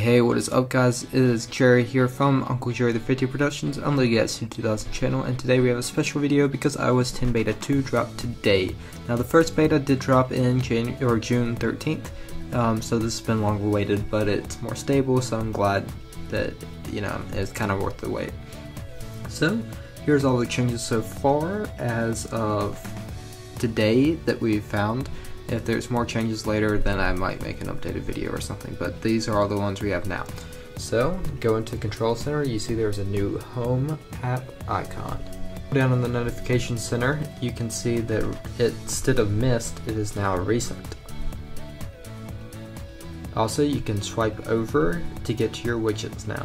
Hey, what is up guys? It is Jerry here from Uncle Jerry the 50 Productions on the Yes 2000 channel, and today we have a special video because iOS 10 Beta 2 dropped today. Now the first beta did drop in June 13th, so this has been long awaited, but it's more stable, so I'm glad that, you know, it's kind of worth the wait. So here's all the changes so far as of today that we've found. If there's more changes later, then I might make an updated video or something, but these are all the ones we have now. So, go into Control Center, you see there's a new Home app icon. Down in the Notification Center, you can see that instead of missed, it is now recent. Also, you can swipe over to get to your widgets now.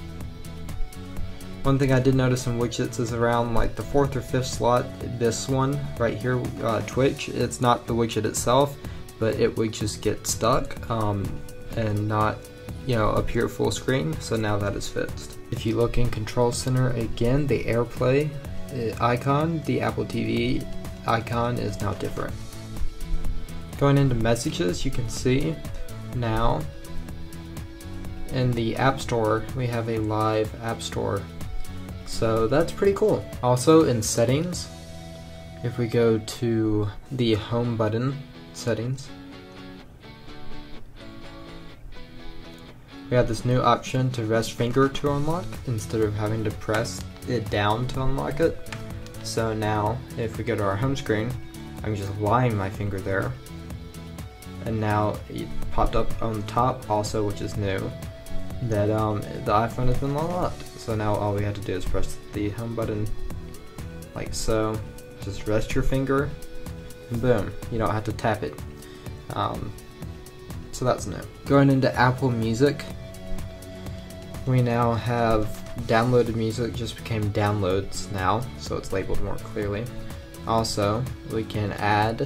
One thing I did notice in widgets is around like the 4th or 5th slot, this one right here, Twitch, it's not the widget itself, but it would just get stuck and not, you know, appear full screen, so now that is fixed. If you look in Control Center again, the AirPlay icon, the Apple TV icon is now different. Going into Messages, you can see now in the App Store, we have a live App Store. So that's pretty cool. Also in Settings, if we go to the Home button, Settings, we have this new option to rest finger to unlock instead of having to press it down to unlock it. So now if we go to our home screen, I'm just lying my finger there, and now it popped up on the top also, which is new, that the iPhone has been unlocked. So now all we have to do is press the home button like so, just rest your finger, and boom, you don't have to tap it. So that's new. Going into Apple Music, we now have downloaded music just became downloads now, so it's labeled more clearly. Also, we can add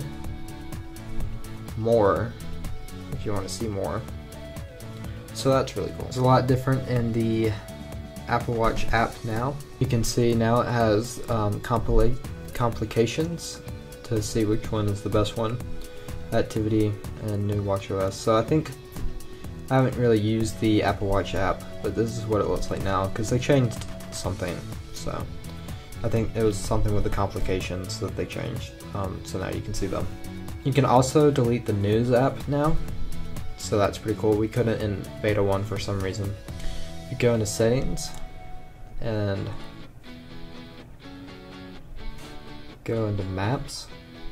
more if you want to see more. So that's really cool. It's a lot different in the Apple Watch app now. You can see now it has complications to see which one is the best one. Activity and new watchOS. So I think I haven't really used the Apple Watch app, but this is what it looks like now because they changed something. So I think it was something with the complications that they changed. So now you can see them. You can also delete the News app now. So that's pretty cool. We couldn't in beta 1 for some reason. You go into Settings and go into Maps.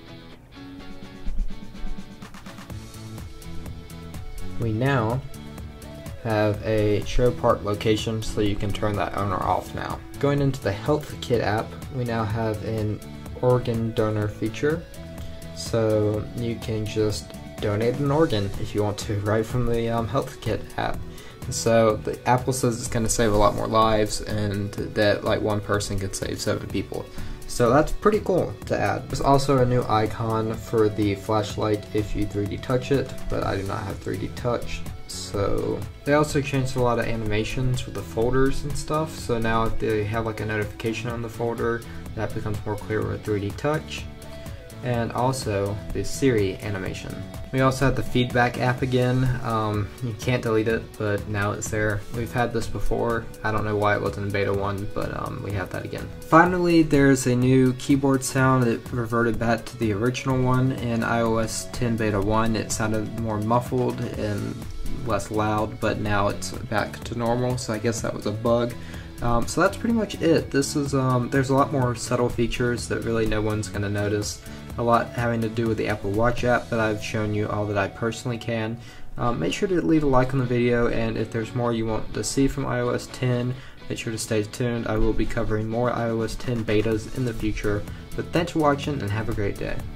We now have a show park location, so you can turn that on or off now. Going into the Health Kit app, we now have an organ donor feature, so you can just donate an organ if you want to, right from the Health Kit app. So the Apple says it's going to save a lot more lives, and that like one person could save 7 people. So that's pretty cool to add. There's also a new icon for the flashlight if you 3D touch it, but I do not have 3D touch. So they also changed a lot of animations with the folders and stuff. So now if they have like a notification on the folder, that becomes more clear with 3D touch. And also the Siri animation. We also have the feedback app again. You can't delete it, but now it's there. We've had this before. I don't know why it wasn't in beta 1, but we have that again. Finally, there's a new keyboard sound. It reverted back to the original one in iOS 10 beta 1. It sounded more muffled and less loud, but now it's back to normal, so I guess that was a bug. So that's pretty much it. This is there's a lot more subtle features that really no one's going to notice. A lot having to do with the Apple Watch app, but I've shown you all that I personally can. Make sure to leave a like on the video, and if there's more you want to see from iOS 10, make sure to stay tuned. I will be covering more iOS 10 betas in the future. But thanks for watching, and have a great day.